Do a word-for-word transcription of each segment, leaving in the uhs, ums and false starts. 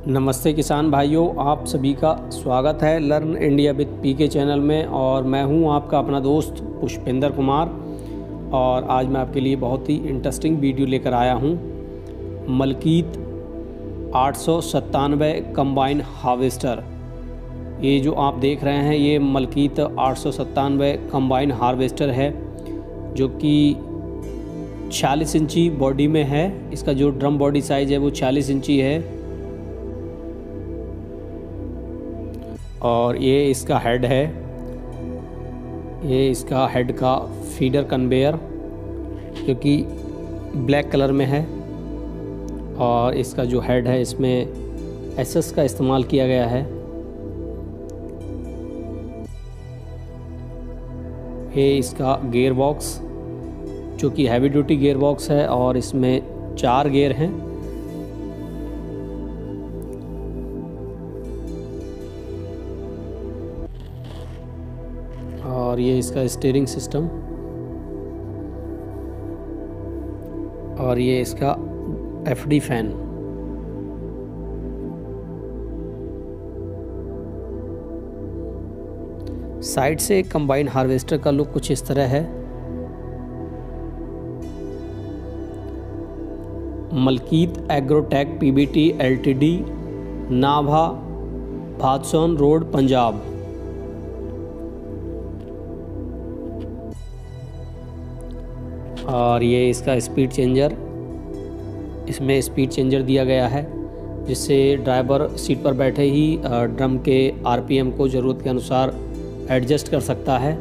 नमस्ते किसान भाइयों, आप सभी का स्वागत है learn India with PK channel में। और मैं हूं आपका अपना दोस्त पुष्पेंद्र कुमार। और आज मैं आपके लिए बहुत ही इंटरेस्टिंग वीडियो लेकर आया हूं। मलकीत आठ सौ सत्तानवे कंबाइन हार्वेस्टर। ये जो आप देख रहे हैं ये मलकीत आठ सौ सत्तानवे कंबाइन हार्वेस्टर है, जो कि छियालीस इंची बॉडी में है। इसका जो ड्रम बॉडी साइज़ है वो छियालीस इंची है। और ये इसका हेड है, ये इसका हेड का फीडर कन्वेयर जो कि ब्लैक कलर में है। और इसका जो हेड है इसमें एसएस का इस्तेमाल किया गया है। ये इसका गियर बॉक्स जो कि हैवी ड्यूटी गियर बॉक्स है और इसमें चार गियर हैं। और ये इसका स्टीयरिंग सिस्टम, और ये इसका एफडी फैन। साइड से कंबाइन हार्वेस्टर का लुक कुछ इस तरह है। Malkit Agrotech PVT LTD, Nabha, Bhadson road, Punjab. और ये इसका स्पीड चेंजर, इसमें स्पीड चेंजर दिया गया है जिससे ड्राइवर सीट पर बैठे ही ड्रम के आरपीएम को ज़रूरत के अनुसार एडजस्ट कर सकता है।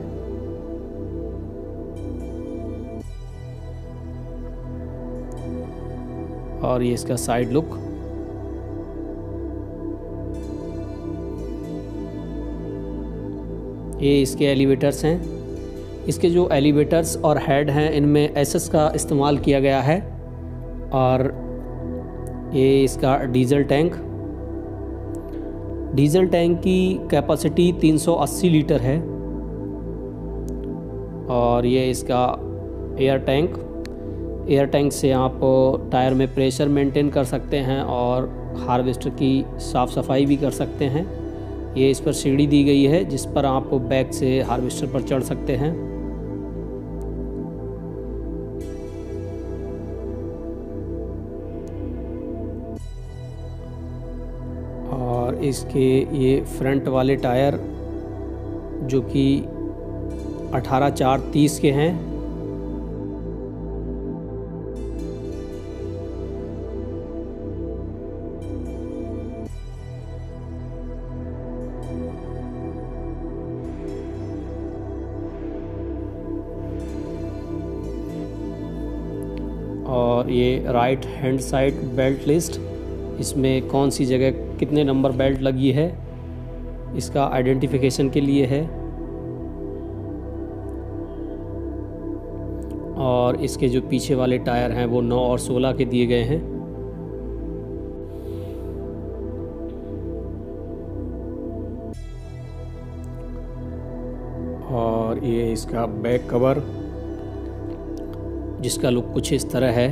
और ये इसका साइड लुक। ये इसके एलिवेटर्स हैं। इसके जो एलिवेटर्स और हेड हैं इनमें एसएस का इस्तेमाल किया गया है। और ये इसका डीजल टैंक, डीजल टैंक की कैपेसिटी तीन सौ अस्सी लीटर है। और ये इसका एयर टैंक, एयर टैंक से आप टायर में प्रेशर मेंटेन कर सकते हैं और हार्वेस्टर की साफ़ सफाई भी कर सकते हैं। ये इस पर सीढ़ी दी गई है जिस पर आप बैक से हार्वेस्टर पर चढ़ सकते हैं। और इसके ये फ्रंट वाले टायर जो कि अठारह चार तीस के हैं। और ये right hand side belt list, इसमें कौन सी जगह कितने नंबर बेल्ट लगी है इसका आइडेंटिफिकेशन के लिए है। और इसके जो पीछे वाले टायर हैं वो नौ और सोलह के दिए गए हैं। और ये इसका बैक कवर जिसका लुक कुछ इस तरह है।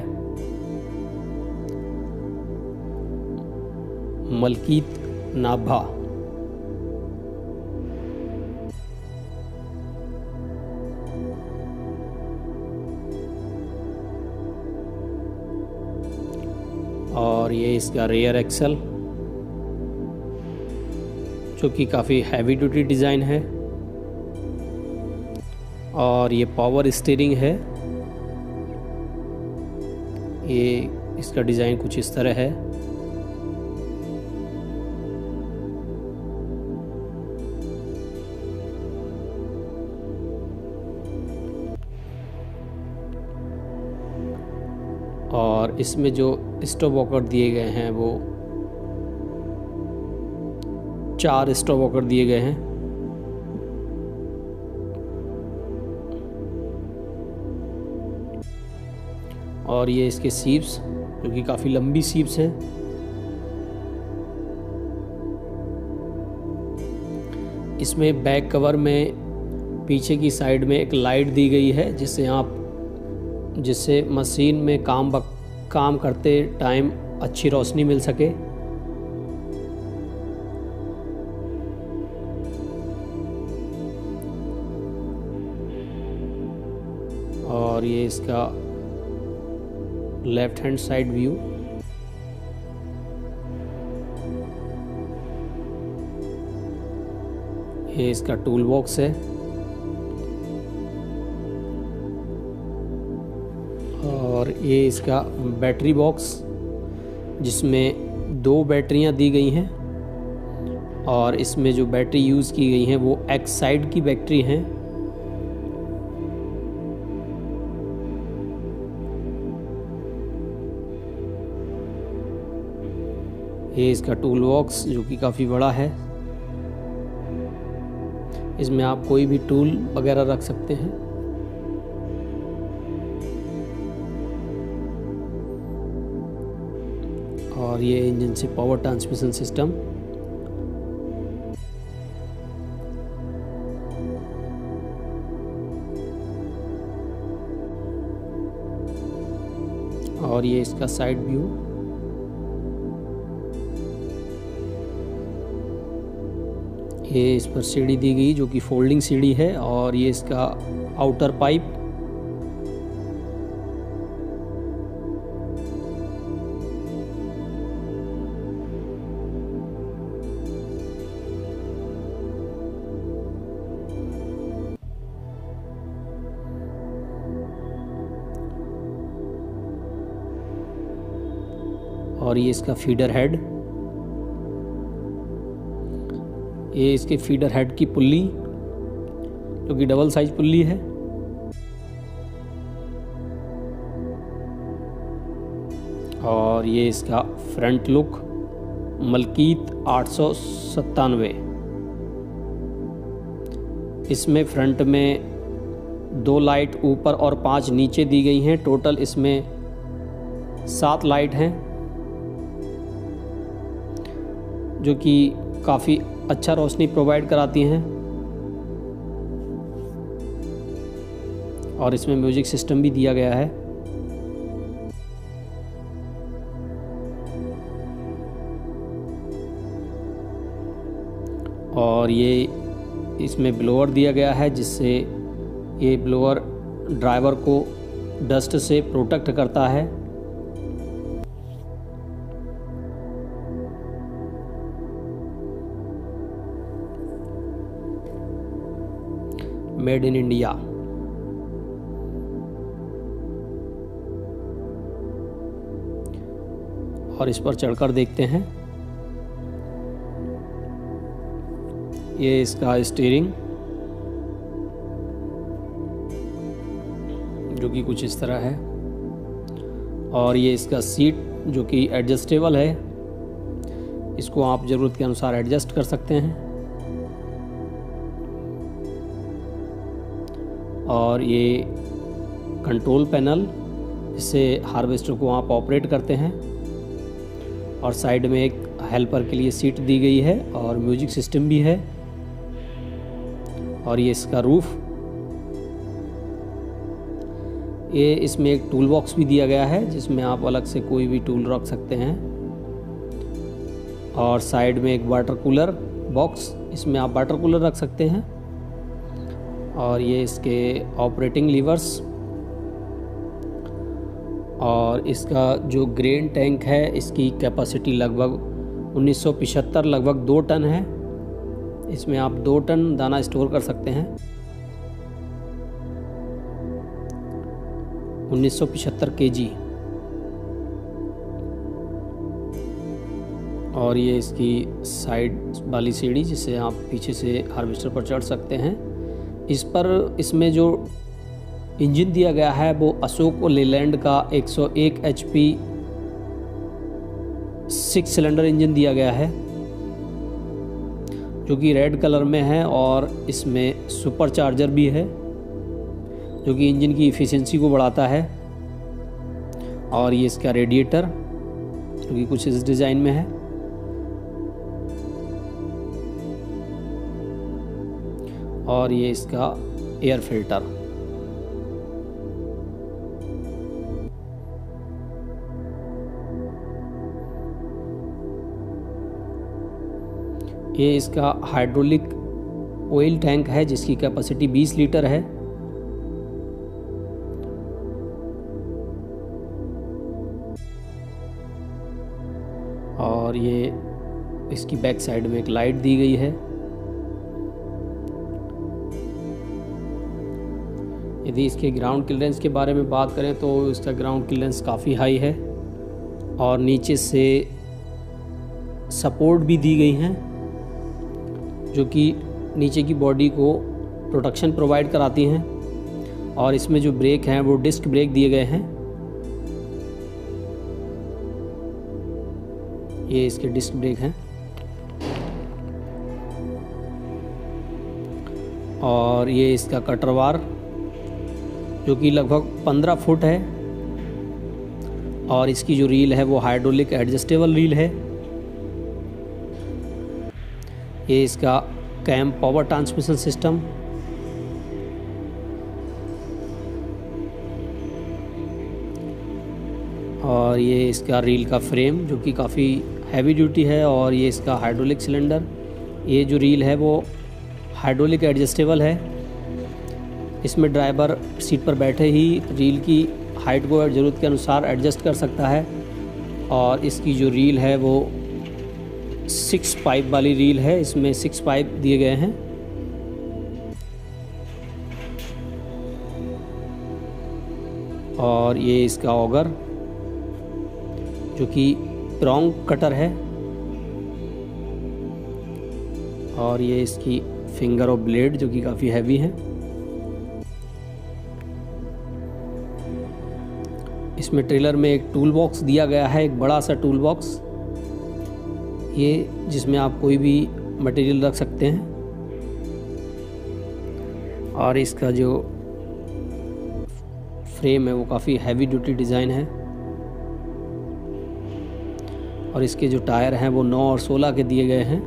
मलकीत नाभा। और ये इसका रेयर एक्सल जो कि काफ़ी हैवी ड्यूटी डिज़ाइन है। और ये पावर स्टीयरिंग है। ये इसका डिज़ाइन कुछ इस तरह है। और इसमें जो स्टॉप वॉकर दिए गए हैं वो चार स्टॉप वॉकर दिए गए हैं। और ये इसके सीप्स जो कि काफ़ी लंबी सीप्स हैं। इसमें बैक कवर में पीछे की साइड में एक लाइट दी गई है जिससे आप जिससे मशीन में काम काम करते टाइम अच्छी रोशनी मिल सके। और ये इसका लेफ्ट हैंड साइड व्यू। ये इसका टूल बॉक्स है और ये इसका बैटरी बॉक्स, जिसमें दो बैटरियां दी गई हैं और इसमें जो बैटरी यूज़ की गई हैं वो एक्साइड की बैटरी हैं। ये इसका टूल बॉक्स जो कि काफ़ी बड़ा है, इसमें आप कोई भी टूल वगैरह रख सकते हैं। और ये इंजन से पावर ट्रांसमिशन सिस्टम। और ये इसका साइड व्यू। ये इस पर सीढ़ी दी गई जो कि फोल्डिंग सीढ़ी है और ये इसका आउटर पाइप। और ये इसका फीडर हेड। ये इसके फीडर हेड की पुल्ली जो कि डबल साइज पुल्ली है। और ये इसका फ्रंट लुक मलकीत आठ सौ सत्तानवे। इसमें फ्रंट में दो लाइट ऊपर और पांच नीचे दी गई हैं। टोटल इसमें सात लाइट हैं जो कि काफ़ी अच्छा रोशनी प्रोवाइड कराती हैं। और इसमें म्यूजिक सिस्टम भी दिया गया है। और ये इसमें ब्लोअर दिया गया है जिससे ये ब्लोअर ड्राइवर को डस्ट से प्रोटेक्ट करता है। Made in India. और इस पर चढ़कर देखते हैं। ये इसका स्टीयरिंग जो कि कुछ इस तरह है। और ये इसका सीट जो कि एडजस्टेबल है, इसको आप ज़रूरत के अनुसार एडजस्ट कर सकते हैं। और ये कंट्रोल पैनल, इससे हार्वेस्टर को आप ऑपरेट करते हैं। और साइड में एक हेल्पर के लिए सीट दी गई है और म्यूजिक सिस्टम भी है। और ये इसका रूफ। ये इसमें एक टूल बॉक्स भी दिया गया है जिसमें आप अलग से कोई भी टूल रख सकते हैं। और साइड में एक वाटर कूलर बॉक्स, इसमें आप वाटर कूलर रख सकते हैं। और ये इसके ऑपरेटिंग लीवर्स। और इसका जो ग्रेन टैंक है इसकी कैपेसिटी लगभग उन्नीस सौ पचहत्तर लगभग दो टन है। इसमें आप दो टन दाना स्टोर कर सकते हैं। उन्नीस सौ पचहत्तर केजी। और ये इसकी साइड वाली सीढ़ी जिससे आप पीछे से हार्वेस्टर पर चढ़ सकते हैं। इस पर इसमें जो इंजन दिया गया है वो अशोक लेलैंड का एक सौ एक H P six cylinder engine दिया गया है जो कि रेड कलर में है। और इसमें सुपर चार्जर भी है जो कि इंजन की इफ़िशियंसी को बढ़ाता है। और ये इसका रेडिएटर जो कि कुछ इस डिज़ाइन में है। और ये इसका एयर फिल्टर। ये इसका हाइड्रोलिक ऑयल टैंक है जिसकी कैपेसिटी बीस लीटर है। और ये इसकी बैक साइड में एक लाइट दी गई है। यदि इसके ग्राउंड क्लियरेंस के बारे में बात करें तो इसका ग्राउंड क्लियरेंस काफ़ी हाई है और नीचे से सपोर्ट भी दी गई हैं जो कि नीचे की बॉडी को प्रोटेक्शन प्रोवाइड कराती हैं। और इसमें जो ब्रेक हैं वो डिस्क ब्रेक दिए गए हैं। ये इसके डिस्क ब्रेक हैं और ये इसका कटर वार जो कि लगभग पंद्रह फुट है और इसकी जो रील है वो हाइड्रोलिक एडजस्टेबल रील है। ये इसका कैम पावर ट्रांसमिशन सिस्टम, और ये इसका रील का फ्रेम जो कि काफ़ी हैवी ड्यूटी है, और ये इसका हाइड्रोलिक सिलेंडर। ये जो रील है वो हाइड्रोलिक एडजस्टेबल है। इसमें ड्राइवर सीट पर बैठे ही रील की हाइट को ज़रूरत के अनुसार एडजस्ट कर सकता है। और इसकी जो रील है वो सिक्स पाइप वाली रील है, इसमें सिक्स पाइप दिए गए हैं। और ये इसका ऑगर जो कि प्रॉन्ग कटर है, और ये इसकी फिंगर और ब्लेड जो कि काफ़ी हैवी है। इसमें ट्रेलर में एक टूल बॉक्स दिया गया है, एक बड़ा सा टूल बॉक्स, ये जिसमें आप कोई भी मटेरियल रख सकते हैं। और इसका जो फ्रेम है वो काफ़ी हैवी ड्यूटी डिज़ाइन है, और इसके जो टायर हैं वो नौ और सोलह के दिए गए हैं।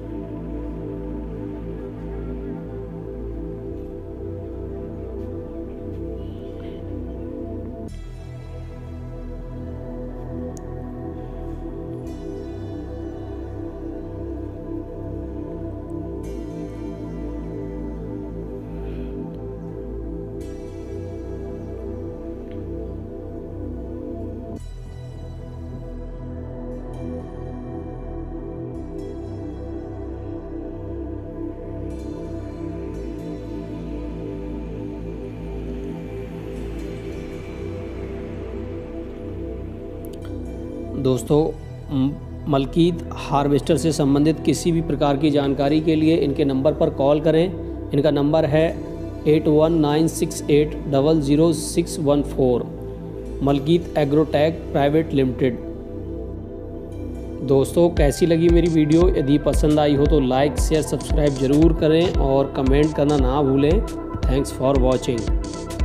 दोस्तों, मलकीत हार्वेस्टर से संबंधित किसी भी प्रकार की जानकारी के लिए इनके नंबर पर कॉल करें। इनका नंबर है eight one nine six eight double zero six one four, Malkit Agrotech private limited. दोस्तों, कैसी लगी मेरी वीडियो? यदि पसंद आई हो तो लाइक शेयर सब्सक्राइब ज़रूर करें और कमेंट करना ना भूलें। Thanks for watching.